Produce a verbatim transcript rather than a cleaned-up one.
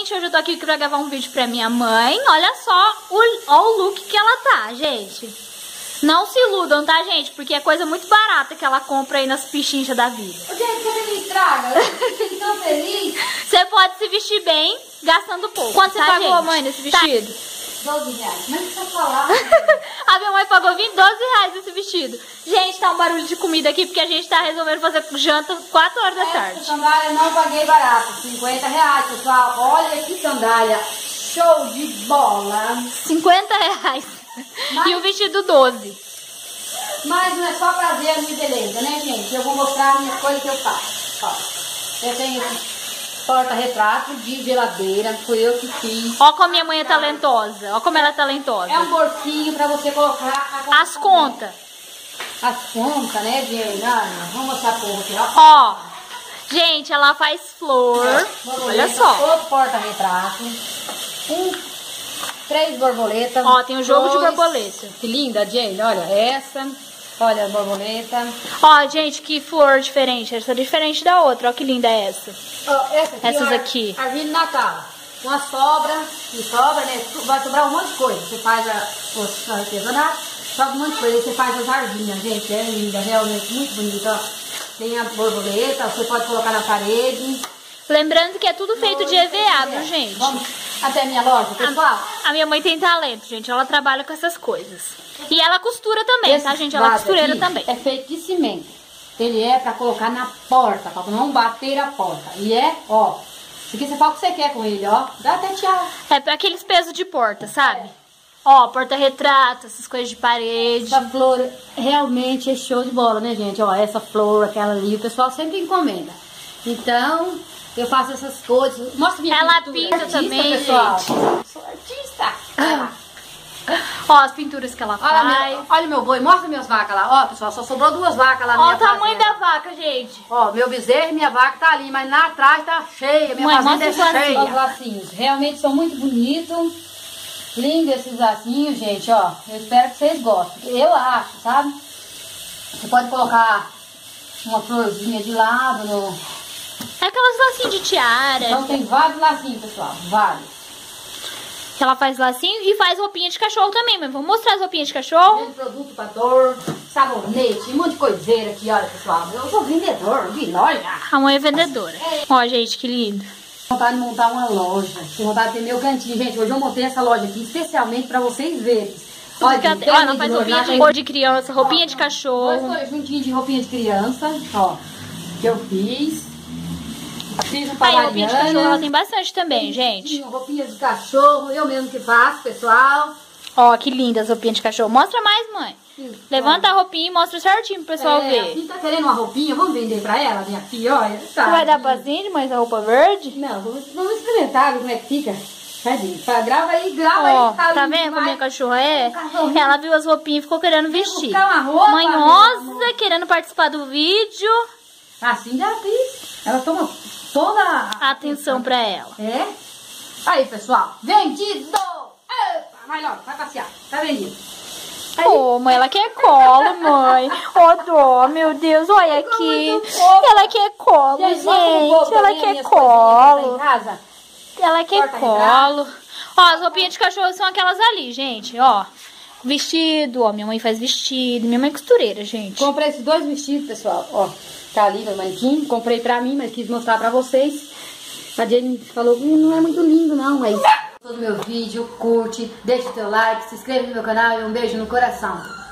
gente, hoje eu tô aqui pra gravar um vídeo pra minha mãe. Olha só o, ó, o look que ela tá, gente. Não se iludam, tá, gente? Porque é coisa muito barata que ela compra aí nas pichinchas da vida. Gente, você me estraga. Eu fico tão feliz. Você pode se vestir bem, gastando pouco. Quanto tá, você pagou, gente? mãe, nesse vestido? Tá. doze reais. Mas você falar. A minha mãe pagou vinte, doze reais nesse vestido. Gente, tá um barulho de comida aqui porque a gente tá resolvendo fazer janta quatro horas da tarde. Essa sandália eu não paguei barato. cinquenta reais, pessoal. Olha que sandália. Show de bola. cinquenta reais. Mas... E o vestido doze. Mas não é só prazer a minha beleza, né, gente? Eu vou mostrar a minha coisa que eu faço. Ó, eu tenho esse porta-retrato de geladeira. Foi eu que fiz. Ó como minha mãe é talentosa. Ó como ela é talentosa. É um bolsinho pra você colocar a as contas. As contas, né, gente? Ah, vamos mostrar por aqui, ó. Ó, gente, ela faz flor. Olha só. Outro porta-retrato. Um, três borboletas. Ó, tem o jogo dois. de borboleta. Que linda, gente. Olha essa. Olha a borboleta. Ó, gente, que flor diferente. Essa é diferente da outra. Ó, que linda é essa. Ó, essa aqui, essas ó, aqui. Árvore de Natal. Uma sobra. E sobra, né? Vai sobrar um monte de coisa. Você faz a, o artesanato, sobra um monte de coisa. Aí você faz as arvinhas, gente. É linda, realmente muito bonita. Ó. Tem a borboleta, você pode colocar na parede. Lembrando que é tudo feito de E V A, viu, gente? Vamos até a minha loja, pessoal. A, a minha mãe tem talento, gente. Ela trabalha com essas coisas. E ela costura também, Esse tá, gente? Ela é costureira também. É feito de cimento. Ele é pra colocar na porta, pra não bater a porta. E é, ó. Isso aqui você fala o que você quer com ele, ó. Dá até tchau. É pra aqueles pesos de porta, sabe? Ó, porta-retrato, essas coisas de parede. Essa flor realmente é show de bola, né, gente? Ó, essa flor, aquela ali, o pessoal sempre encomenda. Então, eu faço essas coisas. Mostra minha Ela pintura. pinta Artista, também, pessoal. gente. Sou artista. Vai lá. Ó, as pinturas que ela Olha faz. meu, olha meu boi, mostra minhas vacas lá. Ó, pessoal, só sobrou duas vacas lá na Ó minha o tamanho fazenda. da vaca, gente. Ó, meu bezerro e minha vaca tá ali, mas lá atrás tá cheia. Minha Mãe, fazenda é mostra os cheia. lacinhos. Os lacinhos, realmente são muito bonitos. Lindo esses lacinhos, gente, ó. Eu espero que vocês gostem. Eu acho, sabe? Você pode colocar uma florzinha de lado no... É aquelas lacinhos de tiara. Então tem vários lacinhos, pessoal. Vários. Que ela faz lacinho e faz roupinha de cachorro também. Mas vamos mostrar as roupinhas de cachorro? Tem produto pra dor, sabonete, um monte de coiseira aqui, olha, pessoal. Eu sou vendedor, de loja. A mãe é vendedora. Ó, gente, que lindo. Vontade de montar uma loja. Tenho vontade de ter meu cantinho. Gente, hoje eu montei essa loja aqui especialmente pra vocês verem. Olha, Olha, ó, ela faz roupinha de cor de criança, roupinha de dois cachorro. conjuntinhos de roupinha de criança, ó, que eu fiz. Fiz um Aí, roupinha de cachorro ela tem bastante também, gente. Roupinha de cachorro, eu mesmo que faço, pessoal. Ó, que lindas as roupinhas de cachorro. Mostra mais, mãe. Sim, Levanta a roupinha e mostra certinho pro pessoal é, ver. A Fih tá querendo uma roupinha, vamos vender pra ela, minha filha, olha. Tá. Você vai dar pra Cindy, mãe, essa roupa verde? Não, vamos, vamos experimentar como é que fica. Tadinho, grava aí, grava Ó, aí. tá vendo como minha cachorra é? Cachorrinho. Ela viu as roupinhas e ficou querendo vestir. buscar uma roupa, meu Manhosa, amor. querendo participar do vídeo. Assim já fiz. Ela toma toda a Atenção pra ela. É? Aí, pessoal. Vendido! Epa, vai logo, vai passear. Tá vendido. Aí, Ô, mãe, ela quer colo, mãe. Ô, dó, meu Deus, olha aqui. Ela quer colo, gente, mostra um pouco gente. Ela também as quer minhas coisinhas que colo. tá em casa. Ela quer Porta-retrato. colo. Ó, as roupinhas de cachorro são aquelas ali, gente, ó. Vestido, ó, minha mãe faz vestido. Minha mãe é costureira, gente. Comprei esses dois vestidos, pessoal. Ó, tá ali meu manequim. Comprei pra mim, mas quis mostrar pra vocês. A Jenny falou que não é muito lindo, não, mas... Todo meu vídeo, curte, deixa o teu like, se inscreve no meu canal e um beijo no coração.